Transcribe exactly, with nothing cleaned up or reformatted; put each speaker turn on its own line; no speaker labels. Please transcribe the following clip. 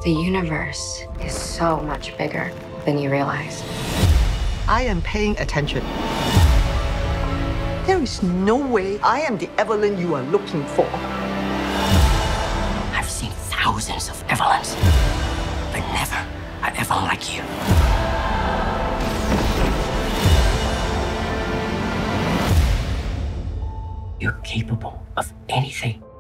The universe is so much bigger than you realize.
I am paying attention. There is no way I am the Evelyn you are looking for.
I've seen thousands of Evelyns, but never an Evelyn like you. You're capable of anything.